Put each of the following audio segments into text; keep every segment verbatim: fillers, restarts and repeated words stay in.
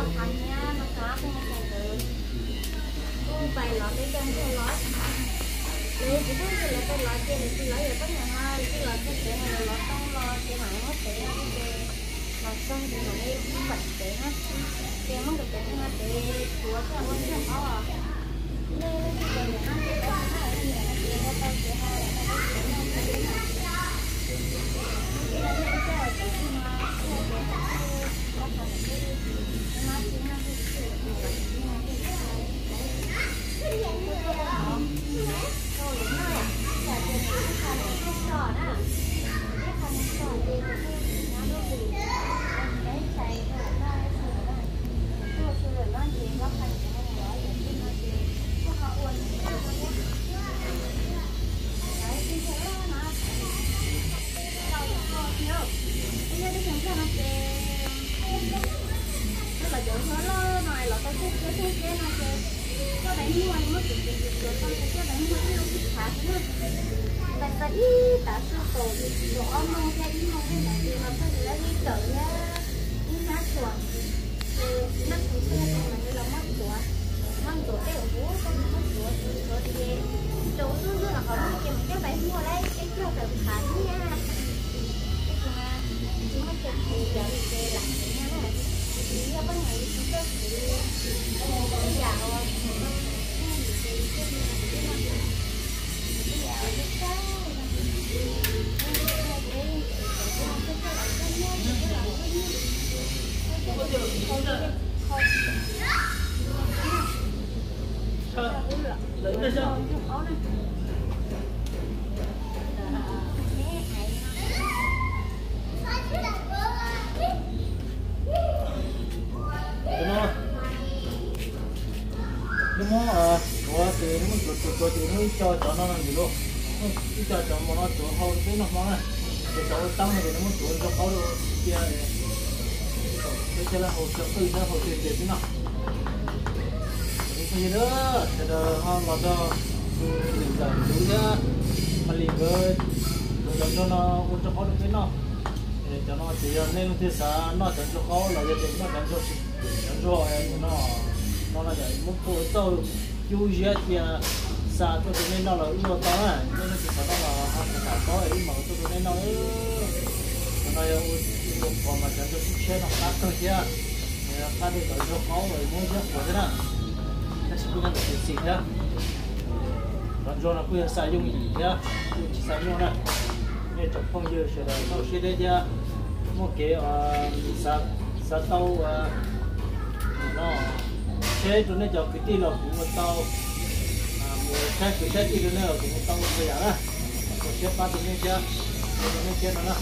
lọc hành nha, nó cá không có được. Cô phải lọt để trong cô lọt. Nếu chỉ có cái lọt cái lọt kia thì cái lọt giờ có nhà hai, cái lọt cái tiền là lọt trong lọt cái mảng mất tiền cái tiền. Lọt xong thì nó đi bật tiền á. Tiền mất được tiền ha, tiền chúa cho con cho họ à. Nên cái tiền này ăn cái đó nó ở nhà nó tiền nó tao tiền hai là nó có tiền nó tiền. Cái này nó cho ở cái mà cái tiền nó có phần cái nó chỉ nó cái tiền nó cái cái cái câu lúc này à, trả tiền cái phần cái sò đó, cái phần sò tiền của cái nhà đâu bị cái chạy rồi nó sửa lại, nó sửa rồi nó tiền nó phần cái này đó là cái nó tiền, cái họ uốn cái nó nhé, đấy cái thế đó nó, sau đó nó nhớ, bây giờ cái thằng kia nó tiền, nó là chỗ nó lo này là cái cái cái cái nó chơi. Cho đánh mua mất được được được con cái cho đánh mua nó bị phá nữa. Tại tại ta số tổ đồ ông mong cái đi mong cái này thì mà phải là đi chợ nha. Đi má chuột. Mắt của xe này là nó mất chuột. Mang chuột cái ổ bố con mất chuột chuột gì. Chỗ xuống xuống là họ nói cái cái bài mua đây cái cho tự phá nha. Cái mà chỉ mất cái gì giờ thì làm nha. Thì giờ bên này chúng ta sẽ dạo lấy ra chưa? Đúng không? À, có thì nó chuột chuột chuột thì nó cho cho nó làm gì luôn? Cái cho cho mà nó chuột hậu cái nó món này, để cho tăng thì nó muốn chuột cho hậu luôn kia này. Cái kia là hậu trợ tư nó hậu tiền tiền thế nào? Cái gì nữa? Thì là họ làm cho mình giải cứu nhá, mà liền với làm cho nó cho hậu được cái nào? Để cho nó chỉ nên thứ sáu nó chẳng cho hậu là cái tiền nó chẳng cho chẳng cho nó nó là vậy một cô tôi chú giết thì sao tôi tụi nên nó là yêu to à nên nó chỉ phải nó là học cả có ấy mà tôi tụi nên nó nó là một còn mà chẳng cho sức chết nó khác thôi chứ khác đi tới cho khó rồi muốn giết của thế nào các chị cũng nhận được gì nhá còn do là quyền sử dụng gì nhá chỉ sử dụng này nên trong phong dư sẽ là nó sẽ đây nhá một cái sa sa tàu nó thế cho nên cho cái tí là cũng một tàu một cái cái cái tí nữa là cũng một tàu một cái á một chiếc ba tụi nên chưa tụi nên chưa nữa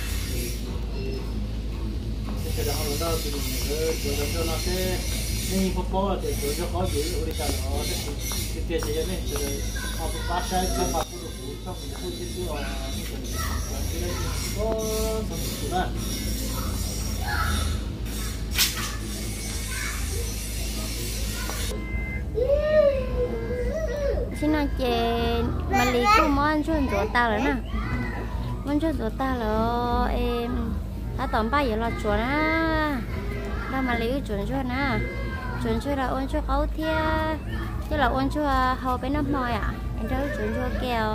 cái đó họ đâu tụi mình rồi rồi nó sẽ nên có có để rồi cho khó giữ rồi cho nó cái tiền gì này rồi họ cũng bắt sai cái mặt của nó trong cái khu cái chỗ cái đấy có sản xuất đó xin nói chuyện mà lý của món chuyện của ta rồi nè món chuyện của ta là em đã tóm bao giờ là chuột á đó mà lý chuột chuột nè chuột chuột là ôn chuột ấu thia chứ là ôn chuột hầu bên nước mồi à anh cháu chuột chuột kèo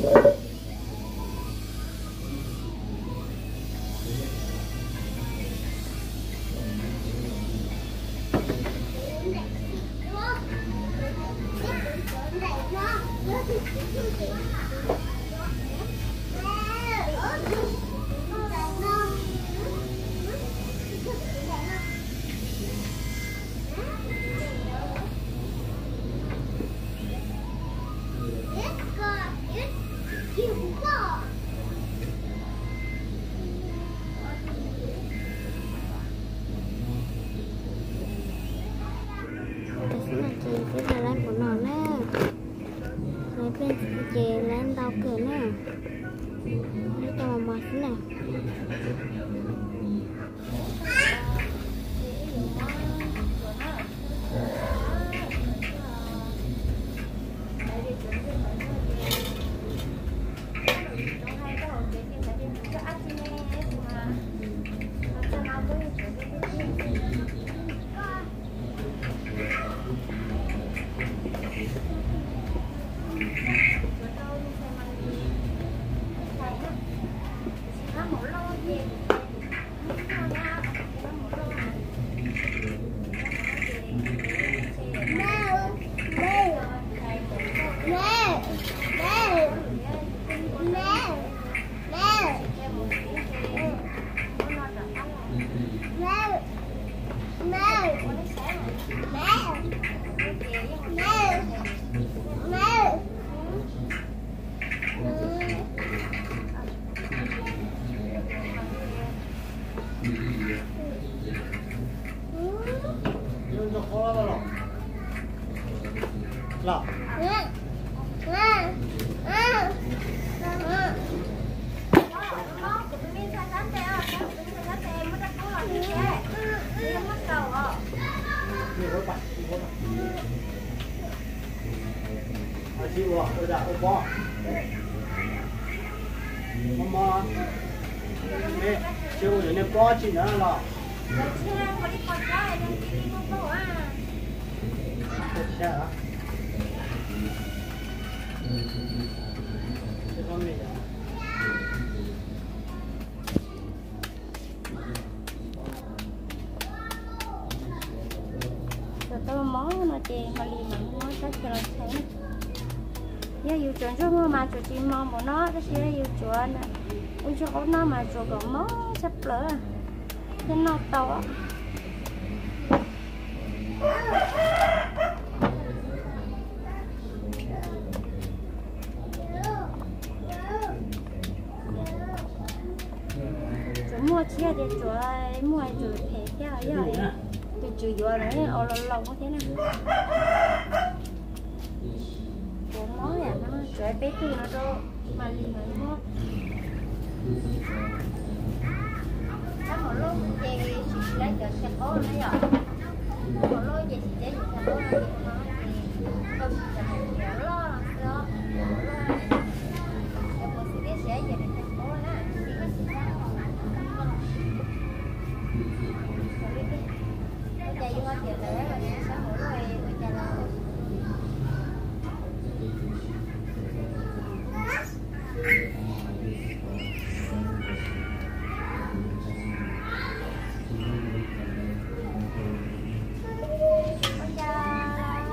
Chị lên tàu cửa nè, đi tàu mặt nè. Là chịu à, ôi dạ, ôi bò mama nè, chịu rồi nè bò chị nữa là xe hả? Xe con gì vậy? Tôi món mà chị mà lì mà mua chắc cho nó thấy giờ yêu chuẩn cho mua mà chuột chị mong của nó cái xe yêu chuẩn nè ui cho con nó mà chuột còn món sắp lỡ cái nó to á chuột mua chia để chuột mua chuột thế theo vậy tôi chửi vừa đấy, ô lâu lâu có thế này. Bộ món này nó chửi bé từ nó đâu mà gì mà nó. Cái một lô về chỉ lấy được xe cố nó rồi. Một lô về chỉ lấy được xe cố nó thì nó thì không chỉ là một điều lo đó. Cái một sự biết sẽ về được xe cố nó thì nó sẽ ra. Chạy vô chiều lễ rồi nè, sáu mũi rồi tôi chạy rồi. Con chào.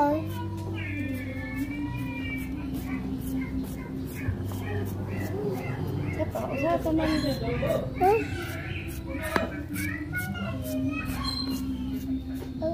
ơi có ra cho nên gì ừ. Ừ.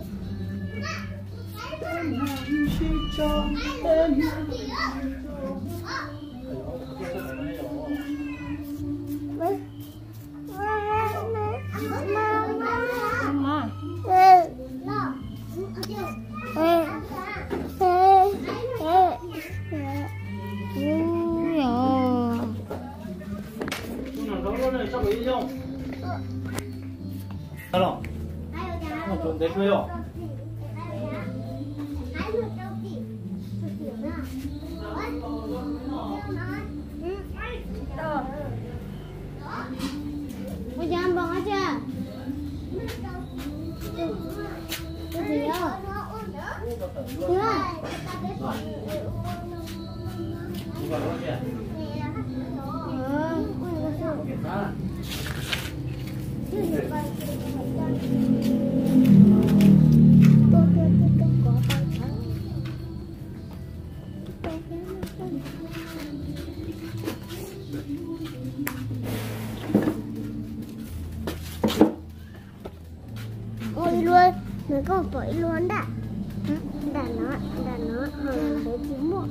Alo, nó chuẩn thế cười không? Bây giờ ăn bò hết chưa? Cái gì đâu? Chưa? Ôi luôn, nó còn phải luôn đã. Đã nó, đã nó, hồi tới chín muộn.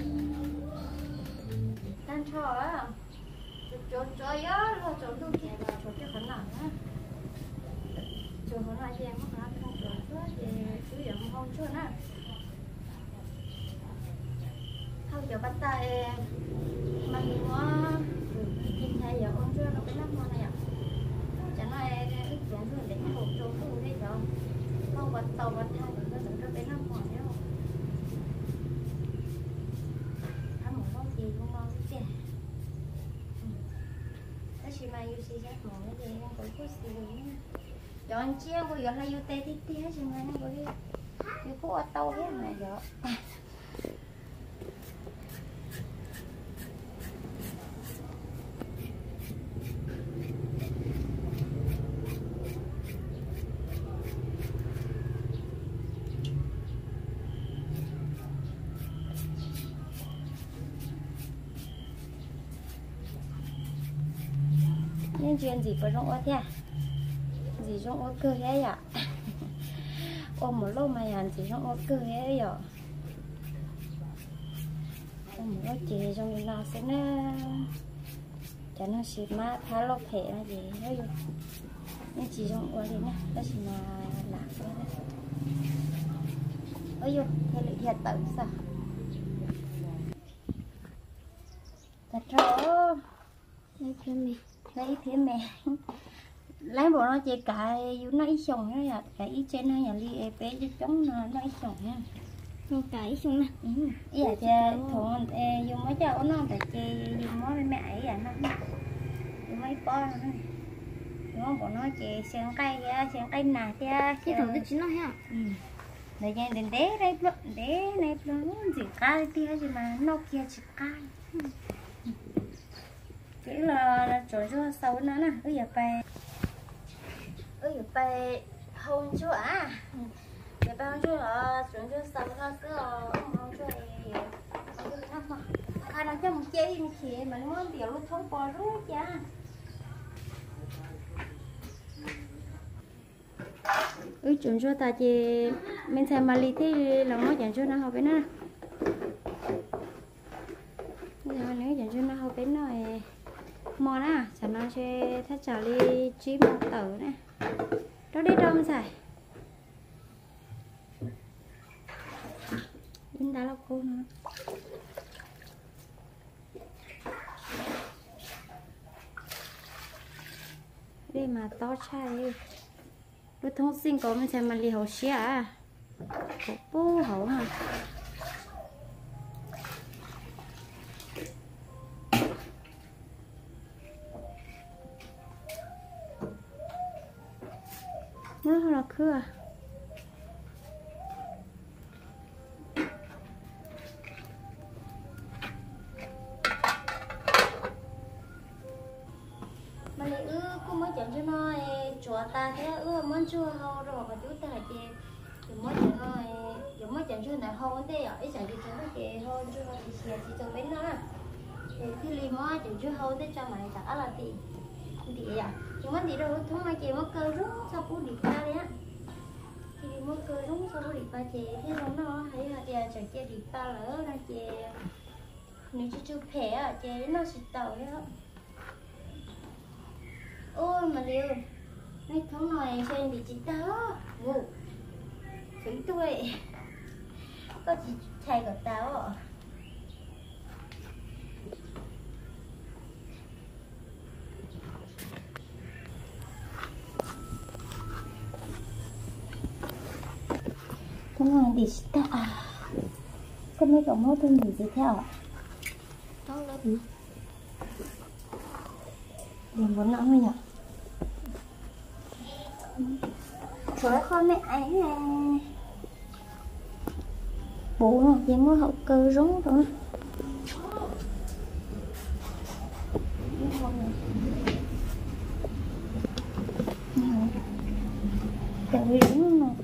Đang cho á, chỗ chỗ á, là chỗ tu kia là chỗ cái khẩn nặng á. Chỗ khẩn nặng thì em không nói không chỗ chỗ thì chú giờ không không chỗ nè. Không chỗ bắt tay mà thì nó nhìn thấy giờ ông chưa nó cái nắp ngon này ạ. Chẳng nói ít chuyện thôi để hộp chỗ tu đấy rồi. Không bắt tàu bắt hai nó dẫn cho cái nắp ngon nhá. Ăn một món gì cũng ngon chứ. Chỉ mà yêu sĩ giác mong cái gì em có chút gì nữa chọn chiên của giờ hay yêu tê tí tí hết chứ mà nó có đi yêu cô ở tàu hết này giờ nên chuyện gì phải rong ô thế gì rong ô cơ thế ạ ôm một lô mày hàn gì rong ô cơ thế ạ ôm một lô chị trong đi nào sẽ nó cho nó xịt má thả lô thể là gì đấy nên chỉ rong ô đi nè đó chỉ là lạc thôi đấy ôi dồi thế lại thiệt tự sao thật rồi Đây cho mẹ. lấy thế mẹ lấy bộ nó chỉ cái nó ít chồng nữa là cái ít trên nó nhà li ép cho chống nó nó ít chồng nha Một cái xuống nè. ừ ý là chơi thằng dùng mấy cháu nó phải chơi dùng món mẹ ấy à nó dùng mấy con nó đúng không bộ nó chỉ xem cây xem cây nà chứ Cái thằng cái chín nó ha. ừ để cho đến đế đây luôn đế này luôn chỉ cay tia gì mà nó kia chỉ cay chỉ là chỗ cho sâu nữa nè ơi giờ phải ơi giờ phải hôn chúa à giờ phải hôn chúa là chỗ cho sâu nó cứ hôn chúa thì khai nó cho một chế như thế mà nó muốn tiểu luôn thông qua rút cha ơi chỗ cho ta chỉ mình xem mà lý thì là nó chẳng cho nó học với nó giờ nếu chẳng cho nó học với nó mòn à chả nó chơi thắt chả đi chim một tử này đó đi đâu mà xài đến đá là cô nữa đây mà to chai lúc thông sinh có mình xem mà đi hậu xía à có bố hậu hả nó là cưa mà lại ư cô mới chọn cho nó chùa ta thế ư muốn chua hầu rồi mà chú ta là chị thì mới chọn nó giờ mới chọn chẳng chưa nào hôn thế ở chẳng đi chẳng cái hôn chưa có thì xe chỉ cho bên đó thì khi li mua chẳng chưa hôn thế cho mày trả là thì thì à chúng mình đi đâu chúng mày chỉ mất cơ rút sau cú đi qua đấy á thì đi mất cơ rút sau cú đi qua chị thế nó nó thấy là chị chẳng chị đi qua lỡ là chị nếu chị chưa phê à chị nó sẽ tàu đấy á ôi mà liều mấy tháng này xem bị chị tao ngủ phí tuổi có chị thầy gặp tao à cái này bị chị tao à có mấy cậu mốt tên gì theo ạ đó là gì đừng muốn nặng thôi nhở trời con mẹ ấy nè bố nó chỉ mua hậu cơ rúng thôi trời rúng mà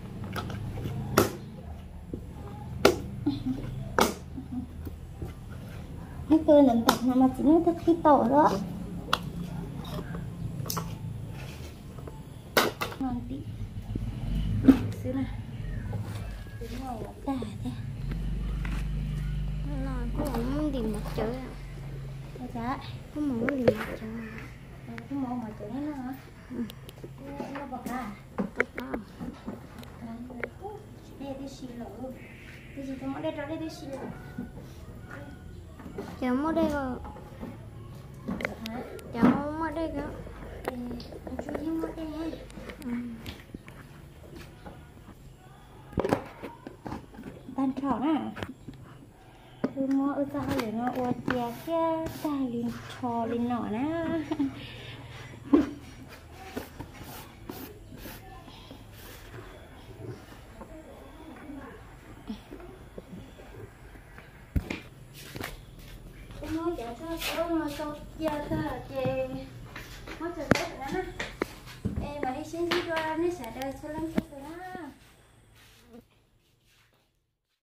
cái cơ nằm tập mà chỉ nói thật khi tổ đó ngon tí xíu này xíu này là ta thế nó cũng không tìm mặt trời à cái giá cũng không tìm mặt trời cái món mà trời nó hả nó bọc à đây đi xì lỗ cái gì tôi muốn đây đó đây đi xì lỗ chẳng mua đây rồi hả chẳng mua đây cơ anh chú đi mua đây nha tan tròn à tôi mua ở sao để nó ô chè kia ta liền trò liền nọ na nói giờ cho số mà số giờ ta chè mất rồi đấy nè em mà đi xin đi qua nó sẽ đời số lắm